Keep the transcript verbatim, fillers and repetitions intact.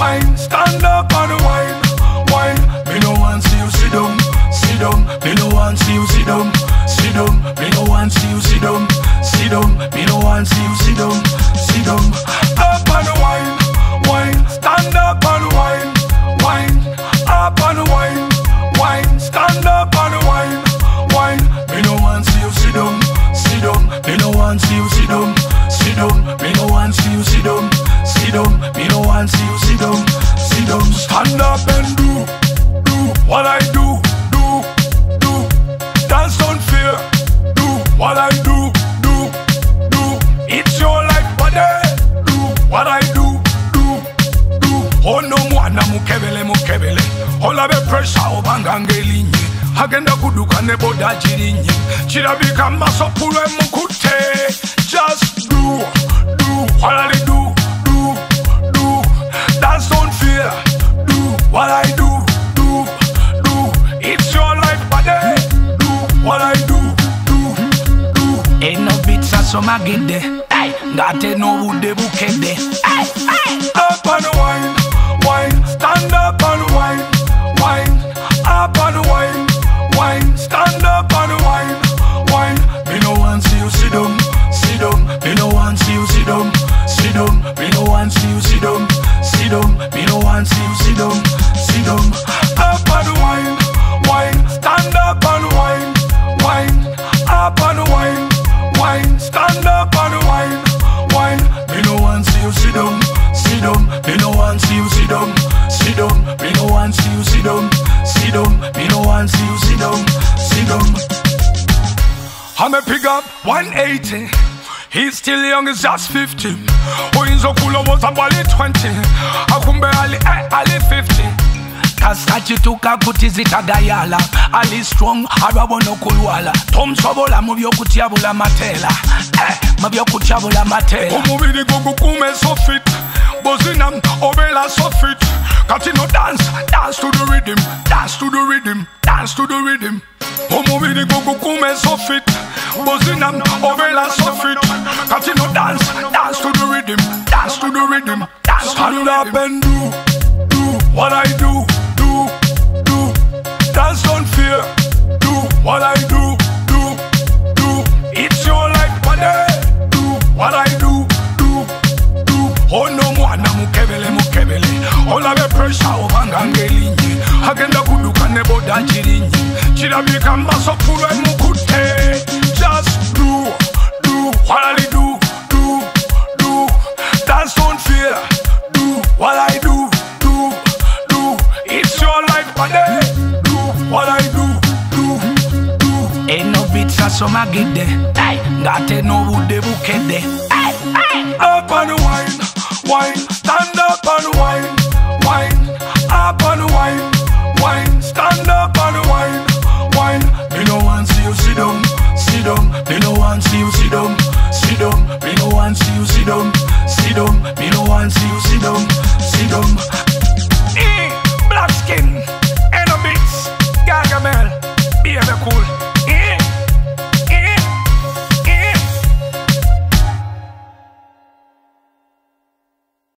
wine. Stand up and wine, wine. Me no want see you sit down, sit down. Me no want see you sit down, sit down. Me no want see you sit down, sit down. Me no want see you sit down, sit down. Up and wine, wine. Stand up and wine, wine. Up and wine, wine. Stand up and wine, wine. Me no want see you sit down, sit down. Me no want see you sit down, sit down. Me no want see you sit down, sit down. Me no want see you sit down, sit down. Stand up and do, do what I do, do, do. Dance don't fear, do what I do, do, do. It's your life, buddy. Do what I do, do, do. Oh no mwana mukebele mukebele. Hola be pressure obangangelinye. Agenda kuduka neboda jirinye. Chirabika masopule mukute. Just do, do what I do, do, do. Dance don't fear, do what I do, do, do. It's your life, buddy. Do what I do, do, do. Ain't no beats a so magide. Ay, ngate no ude bukede. Ay, ay. Up and wine, wine. Stand up and wine, wine. Up and wine, wine. Stand up and wine, wine. Me no want see you sit down, sit down. Me no want see you sit down, sit down. Me no want see you sit down, sit down. Me no want see you sit down, sit down. Up and wine, wine. Stand up and wine, wine. Up and wine, wine. Stand up and wine, wine. Me no want see you sit down, sit down. Me no want see you sit down, sit down. Me no want see you sit down, sit down. Me no want see you sit down, sit down. I'm a pick up one eighty. He's still young, he's just fifty. Oinzo Kula was about twenty. Akumbe Ali, eh, Ali fifty. Kasachi tuka kutizita dayala. Ali strong, arabo no kulwala. Tom Sobola mubyo kutiabula matela. Eh, mubyo kutiabula matela. Omubiri gogo kume so fit. Bozinam, obela so fit. Katino dance, dance to the rhythm. Dance to the rhythm, dance to the rhythm. Omubiri gogo kume so fit. Bozinam, obela so fit. Katino dance, dance to the rhythm. Dance to the rhythm, dance to the rhythm. Stand up and do, do what I do, do, do. Dance don't fear, do what I do, do, do. It's your life, buddy. Do what I do, do, do. Oh no mwana mukebele mukebele. Hola be pressure obangangelinye. Agenda kuduka neboda jirinye. Chirabika masopule mukute. Just do, do what I do, do, do. Dance don't fear, do what I do, do, do. It's your life, buddy. Do what I do, do, do. Ain't no beats a so magide. Ay, ngate no ude bukede. Ay, ay. Up and wine, wine. Stand up and wine, wine. Up and wine, wine. Stand up and wine, wine. Me no want see you sit down, sit down. Me no want see you sit down, sit down. Me no want see you sit down, sit down. Me no want see you sit down, sit down.